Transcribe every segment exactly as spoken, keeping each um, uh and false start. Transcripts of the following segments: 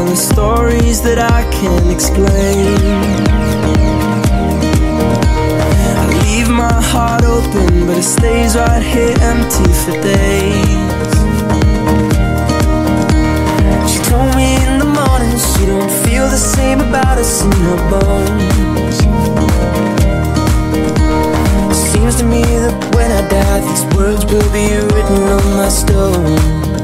telling stories that I can't explain. I leave my heart open, but it stays right here empty for days. She told me in the morning she don't feel the same about us in her bones. Seems to me that when I die, these words will be written on my stone.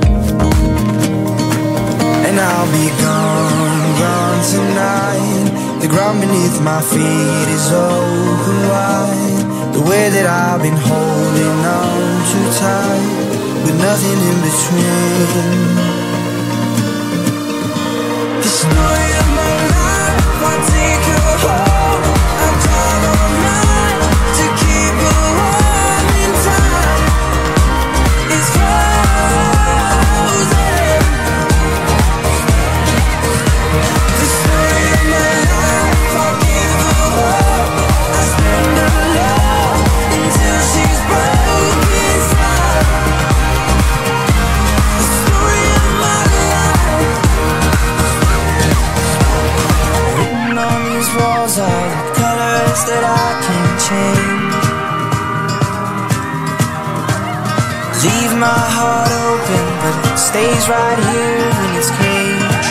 And I'll be gone, gone tonight. The ground beneath my feet is open wide. The way that I've been holding on too tight, with nothing in between. The story of my life, I'll take her home. I'll drive all night to keep her warm in time. It's frozen. The story of my life, I'll give her hope. I spend her love until she's broken inside. The story of my life. Written on these walls are the colors that I can't change. Leave my heart open, but it stays right here in its cage.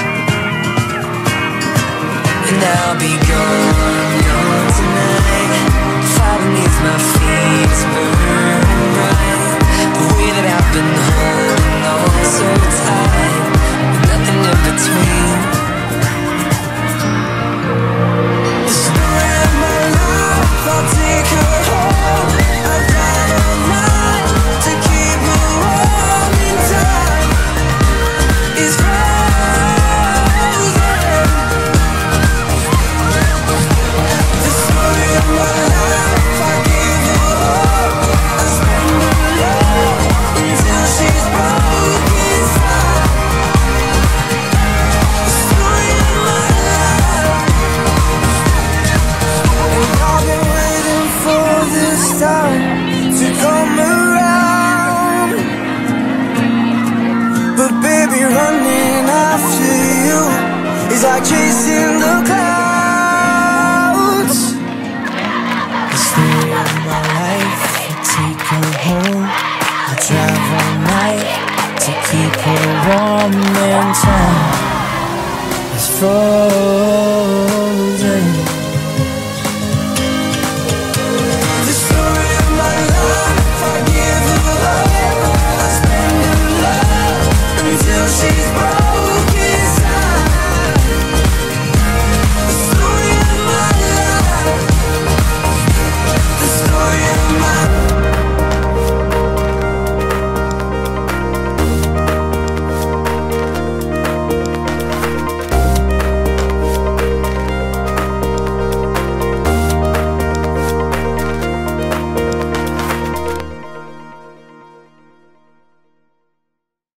And I'll be gone, gone tonight. Fire beneath my feet is burning bright. The way that I've been holding on so tight, with nothing in between. The story of my life, I'll take her home. I'll drive all night to keep her warm in time. It's frozen. The story of my life, I give her hope. I spend her love until she's broken inside. The story of my life. And I've been waiting for this time to come around, but baby, running after you is like chasing the clouds. The story of my life, I take her home. I drive all night to keep her warm in time. It's frozen.